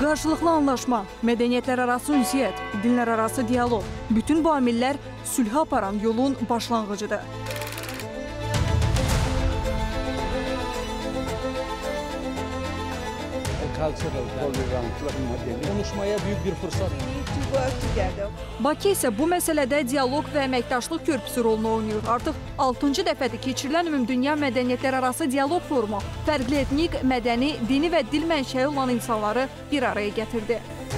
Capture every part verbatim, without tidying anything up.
Qarşılıqlı anlaşma, mədəniyyətlər arası ünsiyyət, dinlər arası diyaloq, bütün bu amillər sülhə aparan yolun başlanğıcıdır. Konuşmaya büyük bir fırsat. Bakı isə bu məsələdə dialoq və əməkdaşlıq körpüsü rolunu oynayır. Artıq altıncı dəfədir keçirilən Ümumdünya Mədəniyyətlər Arası Dialoq Forumu fərqli etnik, mədəni, dini və dil mənşəyi olan insanları bir araya gətirdi.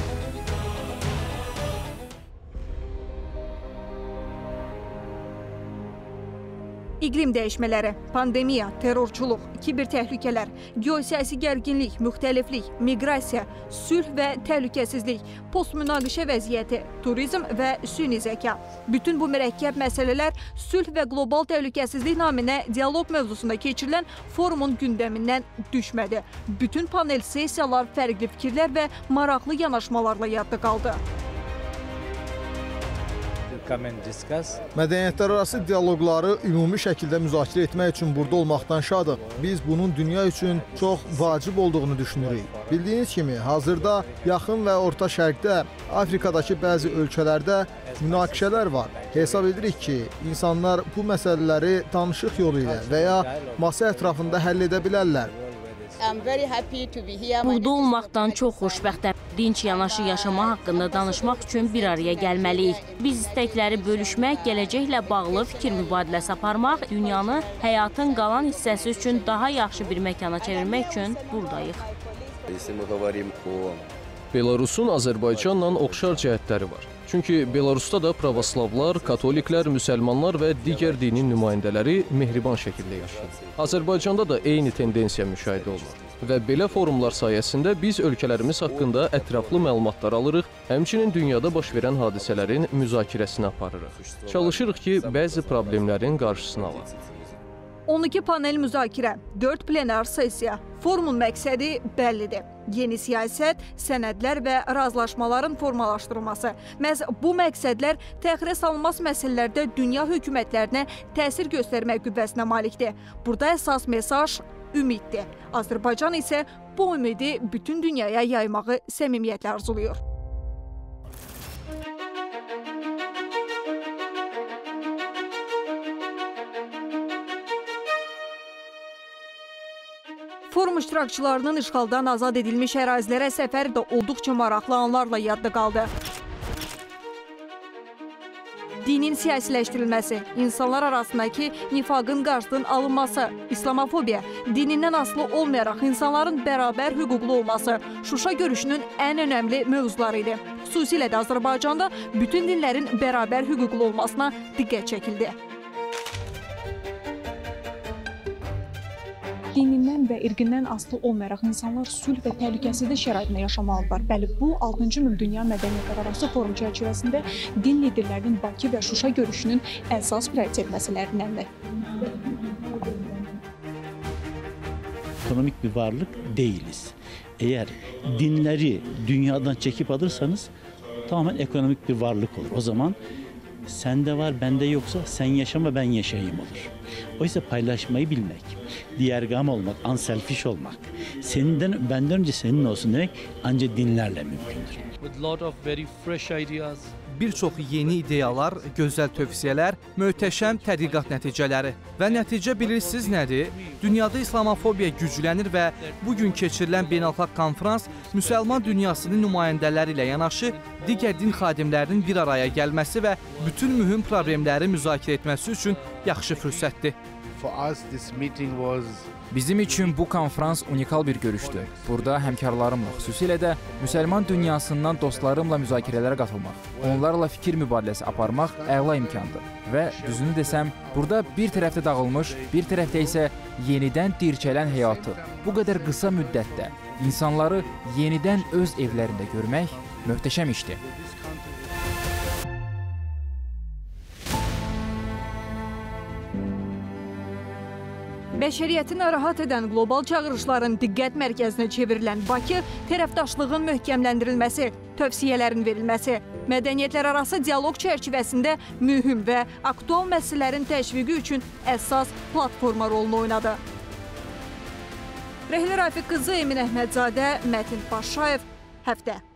İqlim dəyişmələri, pandemiya, terrorçuluq, kiber təhlükələr, geosiyasi gərginlik, müxtəliflik, miqrasiya, sülh və təhlükəsizlik, postmünaqişə vəziyyəti, turizm və süni zəka. Bütün bu mürəkkəb məsələlər sülh və qlobal təhlükəsizlik naminə dialoq mövzusunda keçirilən forumun gündəmindən düşmədi. Bütün panel sessiyalar fərqli fikirlər və maraqlı yanaşmalarla yadda qaldı. Mədəniyyətlər arası dialoqları ümumi şəkildə müzakirə etmək üçün burada olmaqdan şadıq. Biz bunun dünya üçün çox vacib olduğunu düşünürük. Bildiyiniz kimi, hazırda Yaxın və Orta Şərqdə, Afrikadakı bəzi ölkələrdə münaqişələr var. Hesab edirik ki, insanlar bu məsələləri danışıq yolu ilə və ya masa ətrafında həll edə bilərlər. Burada olmaqdan çox xoşbəxtəm. Dinc yanaşı yaşama haqqında danışmaq üçün bir araya gəlməliyik. Biz istəkləri bölüşmək, gələcəklə bağlı fikir mübadiləsi aparmaq, dünyanı həyatın qalan hissəsi üçün daha yaxşı bir məkana çevirmək üçün buradayıq. Belarusun Azərbaycanla oxşar cəhətləri var. Çünki Belarusda da pravoslavlar, katoliklər, müsəlmanlar və digər dinin nümayəndələri mehriban şəkildə yaşayır. Azərbaycanda da eyni tendensiya müşahidə olunur. Və belə forumlar sayəsində biz ölkələrimiz haqqında ətraflı məlumatlar alırıq, həmçinin dünyada baş verən hadisələrin müzakirəsini aparırıq. Çalışırıq ki, bəzi problemlərin qarşısını alaq. on iki panel müzakirə, dörd plenar sessiya. Forumun məqsədi bəllidir. Yeni siyasət, sənədlər və razılaşmaların formalaşdırılması. Məhz bu məqsədlər təxirə salınmaz məsələlərdə dünya hökumətlərinə təsir göstərmək qüvvəsinə malikdir. Burada əsas mesaj ümiddir. Azərbaycan isə bu ümidi bütün dünyaya yaymağı səmimiyyətlə arzulayır. Forum iştirakçılarının işğaldan azad edilmiş ərazilərə səfəri də olduqca maraqlı anlarla yadda qaldı. Dinin siyasiləşdirilməsi, insanlar arasındakı nifaqın qarşısının alınması, İslamofobiya, dinindən asılı olmayaraq insanların bərabər hüquqlu olması Şuşa görüşünün ən önəmli mövzuları idi. Xüsusilə də Azərbaycanda bütün dinlərin bərabər hüquqlu olmasına diqqət çəkildi. Dinindən və irqindən asılı olmayaraq insanlar sülh və təhlükəsizlik şəraitində yaşamalıdırlar. Bəli, bu altıncı Ümumdünya Mədəniyyətlər Arası Forum çərçivəsində din liderlərinin Bakı və Şuşa görüşünün əsas prioritet məsələlərindəndir. Ekonomik bir varlık değiliz. Eğer dinleri dünyadan çekip alırsanız tamamen ekonomik bir varlık olur. O zaman sende var, bende yoksa sen yaşama, ben yaşayayım olur. Oysa paylaşmayı bilmek, diğergam olmak, unselfish olmak, senden, benden önce senin olsun demek ancak dinlerle mümkündür. Bir çox yeni ideyalar, gözəl tövsiyələr, möhtəşəm tədqiqat nəticələri. Və nəticə bilirsiniz nədir? Dünyada İslamofobiya güclənir və bugün keçirilən beynəlxalq konferans müsəlman dünyasının nümayəndələri ilə yanaşı digər din xadimlərinin bir araya gəlməsi və bütün mühüm problemləri müzakirə etməsi üçün yaxşı fürsətdir. Bizim üçün bu konferans unikal bir görüşdür. Burada həmkarlarımla, xüsusilə də müsəlman dünyasından dostlarımla müzakirələrə qatılmaq, onlarla fikir mübadiləsi aparmaq əla imkandır. Və düzünü desəm, burada bir tərəfdə dağılmış, bir tərəfdə isə yenidən dirçələn həyatı bu qədər qısa müddətdə insanları yenidən öz evlərində görmək möhtəşəm işdir. Bəşəriyyəti narahat edən qlobal çağırışların diqqət mərkəzinə çevrilən Bakı, tərəfdaşlığın möhkəmləndirilməsi, tövsiyələrin verilməsi, mədəniyyətlər arası dialoq çərçivəsində mühüm və aktual məsələlərin təşviqi üçün əsas platforma rolunu oynadı. Rəhlə Rafiq qızı Emin Əhmədzadə, Mətin Paşayev, həftə.